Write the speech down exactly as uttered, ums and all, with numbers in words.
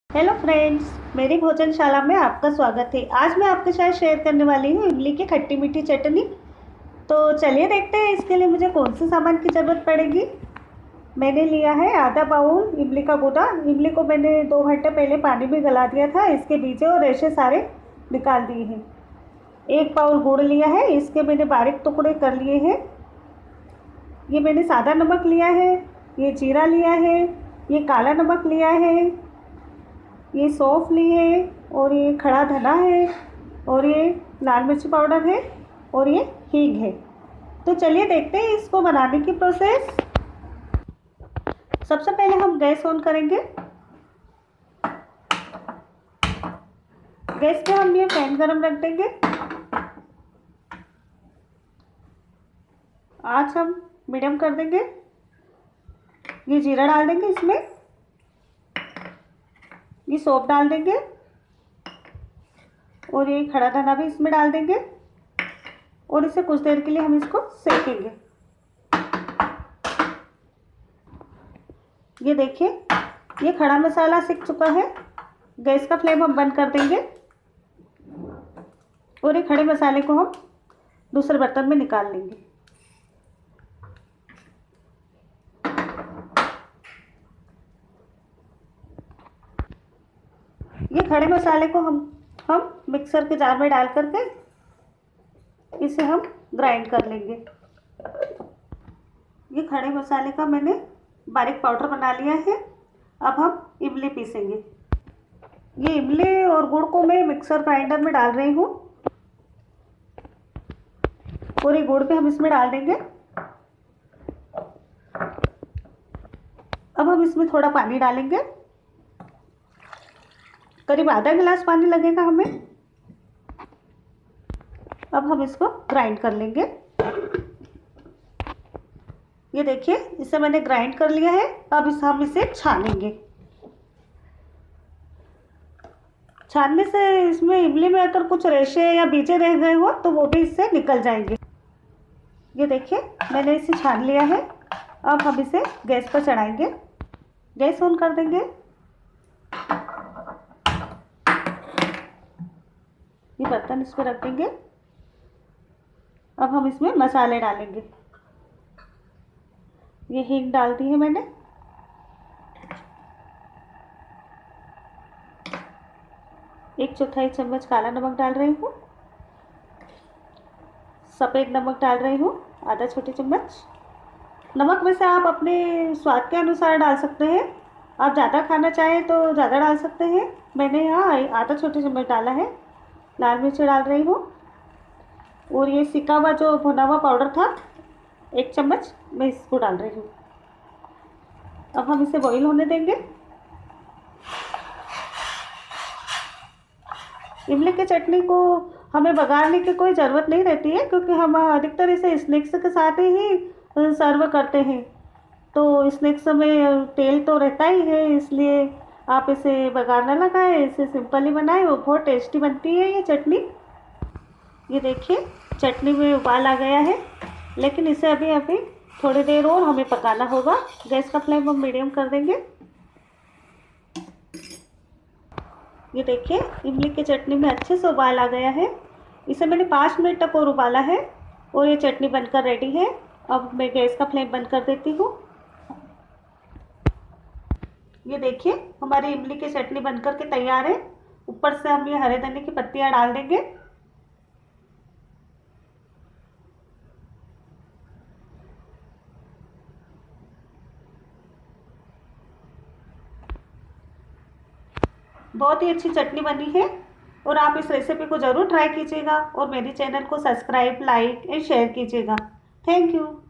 Hello friends, मेरी भोजनशाला में आपका स्वागत है। आज मैं आपके साथ शेयर करने वाली हूँ इमली की खट्टी मीठी चटनी। तो चलिए देखते हैं इसके लिए मुझे कौन से सामान की ज़रूरत पड़ेगी। मैंने लिया है आधा बाउल इमली का गूदा। इमली को मैंने दो घंटे पहले पानी में गला दिया था। इसके बीजे और रेशे सारे निकाल दिए हैं। एक बाउल गुड़ लिया है, इसके मैंने बारीक टुकड़े कर लिए हैं। ये मैंने सादा नमक लिया है, ये जीरा लिया है, ये काला नमक लिया है, ये सौंफ ली है, और ये खड़ा धना है, और ये लाल मिर्च पाउडर है, और ये हींग है। तो चलिए देखते हैं इसको बनाने की प्रोसेस। सबसे पहले हम गैस ऑन करेंगे। गैस पे हम ये पैन गरम रख देंगे। आँच हम मीडियम कर देंगे। ये जीरा डाल देंगे, इसमें ये सौंफ डाल देंगे, और ये खड़ा धना भी इसमें डाल देंगे, और इसे कुछ देर के लिए हम इसको सेकेंगे। ये देखिए, ये खड़ा मसाला सिक चुका है। गैस का फ्लेम हम बंद कर देंगे, और ये खड़े मसाले को हम दूसरे बर्तन में निकाल लेंगे। ये खड़े मसाले को हम हम मिक्सर के जार में डाल करके इसे हम ग्राइंड कर लेंगे। ये खड़े मसाले का मैंने बारीक पाउडर बना लिया है। अब हम इमली पीसेंगे। ये इमली और गुड़ को मैं मिक्सर ग्राइंडर में डाल रही हूँ, और ये गुड़ भी हम इसमें डाल देंगे। अब हम इसमें थोड़ा पानी डालेंगे, करीब आधा गिलास पानी लगेगा हमें। अब हम इसको ग्राइंड कर लेंगे। ये देखिए, इसे मैंने ग्राइंड कर लिया है। अब इस हम इसे छानेंगे। छानने से इसमें इमली में अगर कुछ रेशे या बीजे रह गए हो तो वो भी इससे निकल जाएंगे। ये देखिए, मैंने इसे छान लिया है। अब हम इसे गैस पर चढ़ाएंगे। गैस ऑन कर देंगे। ये बर्तन इस पर रख देंगे। अब हम इसमें मसाले डालेंगे। ये हींग डाल दी है मैंने। एक चौथाई चम्मच काला नमक डाल रही हूँ। सफ़ेद नमक डाल रही हूँ, आधा छोटी चम्मच। नमक वैसे आप अपने स्वाद के अनुसार डाल सकते हैं। आप ज़्यादा खाना चाहें तो ज़्यादा डाल सकते हैं। मैंने यहाँ आधा छोटी चम्मच डाला है। लाल मिर्च डाल रही हूँ, और ये सिका हुआ जो भुना हुआ पाउडर था एक चम्मच, मैं इसको डाल रही हूँ। अब हम इसे बॉईल होने देंगे। इमली की चटनी को हमें बघारने की कोई ज़रूरत नहीं रहती है, क्योंकि हम अधिकतर इसे स्नैक्स के साथ ही सर्व करते हैं। तो स्नैक्स में तेल तो रहता ही है, इसलिए आप इसे बघार ना लगाएं, इसे सिंपली बनाएं, वो बहुत टेस्टी बनती है ये चटनी। ये देखिए, चटनी में उबाल आ गया है, लेकिन इसे अभी अभी थोड़ी देर और हमें पकाना होगा। गैस का फ्लेम हम मीडियम कर देंगे। ये देखिए, इमली की चटनी में अच्छे से उबाल आ गया है। इसे मैंने पाँच मिनट तक और उबाला है, और ये चटनी बनकर रेडी है। अब मैं गैस का फ्लेम बंद कर देती हूँ। ये देखिए, हमारी इमली की चटनी बनकर के तैयार है। ऊपर से हम ये हरे धनिया की पत्तियाँ डाल देंगे। बहुत ही अच्छी चटनी बनी है, और आप इस रेसिपी को ज़रूर ट्राई कीजिएगा, और मेरे चैनल को सब्सक्राइब, लाइक एंड शेयर कीजिएगा। Thank you.